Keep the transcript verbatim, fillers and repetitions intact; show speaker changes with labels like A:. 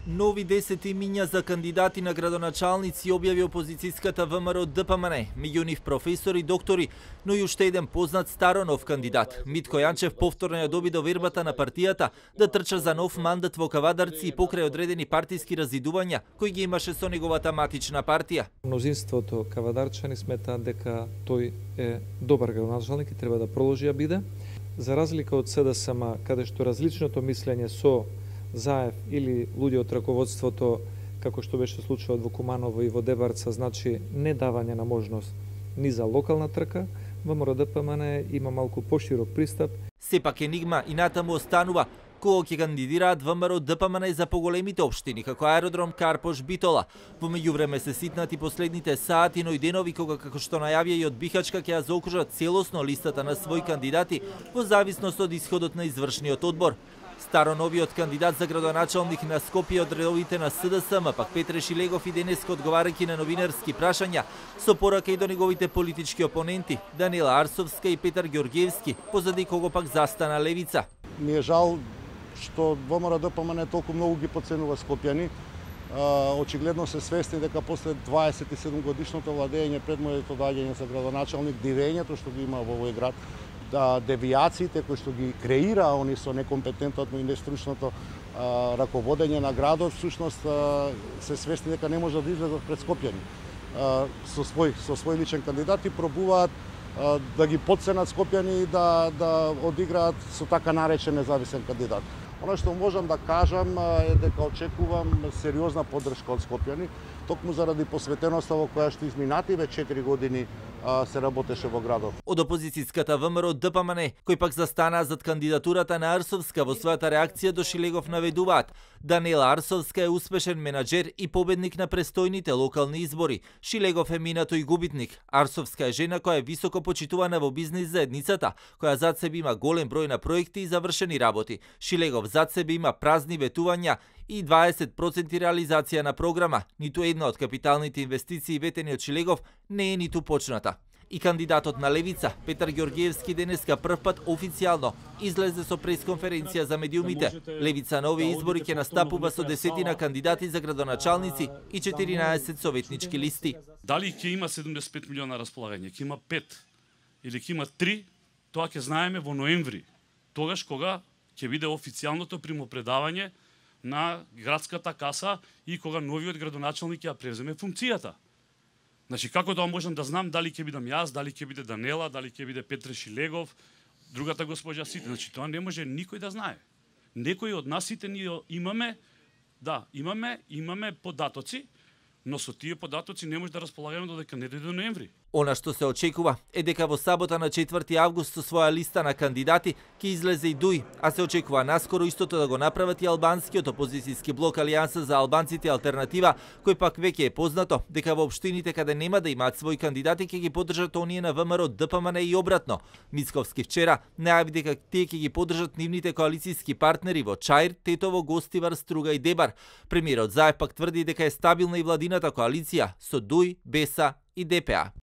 A: Нови десет имиња за кандидати на градоначалници објави опозицијската ВМРО ДПМН, меѓу нив професори, доктори, но и уште еден познат старо нов кандидат. Митко Јанчев повторно ја доби довербата на партијата да трча за нов мандат во Кавадарци и покрај одредени партиски разидувања кои ги имаше со неговата матична партија.
B: Мнозинството кавадарчани сметаат дека тој е добар градоначалник и треба да продолжи да биде. За разлика од СДСМ, каде што различното мислење со Заев или луѓе од раководството, како што беше случајот во Куманово и во Дебарца, значи не давање на можност ни за локална трка, ВМРО ДПМН има малку поширок пристап.
A: Сепак енигма и натаму останува кога ќе кандидираат ВМРО ДПМН за поголемите општини, како аеродром Карпош Битола. Во меѓувреме се ситнати последните сати, но и денови кога, како што најавија и од Бихачка, ќе ја заокружат целосно листата на своји кандидати во зависност од исходот на извршниот одбор. Старо новиот кандидат за градоначалник на Скопје од редовите на СДСМ, пак Петре Шилегов и денеска одговарајќи на новинарски прашања, со порака и до неговите политички опоненти, Даниела Арсовска и Петар Ѓорѓевски, позади кого пак застана левица.
C: Ми е жал што ВМРО ДПМН толку многу ги подценува скопјани. Очигледно се свесни дека после дваесет и седум годишното владење пред моето доаѓање за градоначалник, дивењето што ги има во овој град, да девијациите кои што ги креира они со некомпетентното и нестручното раководење на градот, всушност се свесни дека не може да излезат пред скопјани. Со свој со свој личен кандидат и пробуваат да ги подценат скопјани и да да одиграат со така наречен независен кандидат. Оно што можам да кажам е дека очекувам сериозна поддршка од скопјани, токму заради посветеноста во која што изминативе четири години се работеше во градот.
A: Од опозицијската ВМРО ДПМН, кој пак застана зад кандидатурата на Арсовска, во својата реакција до Шилегов наведуваат: Даниела Арсовска е успешен менаџер и победник на престојните локални избори. Шилегов е минато и губитник. Арсовска е жена која е високо почитувана во бизнис заедницата, која зад себе има голем број на проекти и завршени работи. Шилегов зад себе има празни ветувања и дваесет проценти реализација на програма. Ниту една од капиталните инвестиции ветени од Шилегов не е ниту почната. И кандидатот на левица, Петар Ѓорѓевски, денеска првпат официјално излезе со пресконференција за медиумите. Левица на овие избори ќе настапува со десетина кандидати за градоначалници и четиринаесет советнички листи.
D: Дали ќе има седумдесет и пет милиона располагање, ќе има пет или ќе има три, тоа ќе знаеме во ноември. Тогаш кога ќе биде официјалното примопредавање на градската каса и кога новиот градоначалник ќе ја превземе функцијата. Значи, како тоа можам да знам дали ќе бидам јас, дали ќе биде Данела, дали ќе биде Петре Шилегов, другата госпоѓа Сите. Значи, тоа не може никој да знае. Некои од нас сите ние имаме, да, имаме, имаме податоци, но со тие податоци не може да располагаме додека не дојде до ноември.
A: Она што се очекува е дека во сабота на четврти август со своја листа на кандидати ќе излезе и Дуј, а се очекува наскоро истото да го направат и албанскиот опозицијски блок Алијанса за албанците алтернатива, кој пак веќе е познато дека во општините каде нема да имаат своји кандидати ќе ги поддржат оние на ВМРО ДПМН и обратно. Мицковски вчера најави дека тие ќе ги поддржат нивните коалицијски партнери во Чаир, Тетово, Гостивар, Струга и Дебар. Премиерот Заев пак тврди дека е стабилна и владината коалиција со Дуј, Беса и ДПА.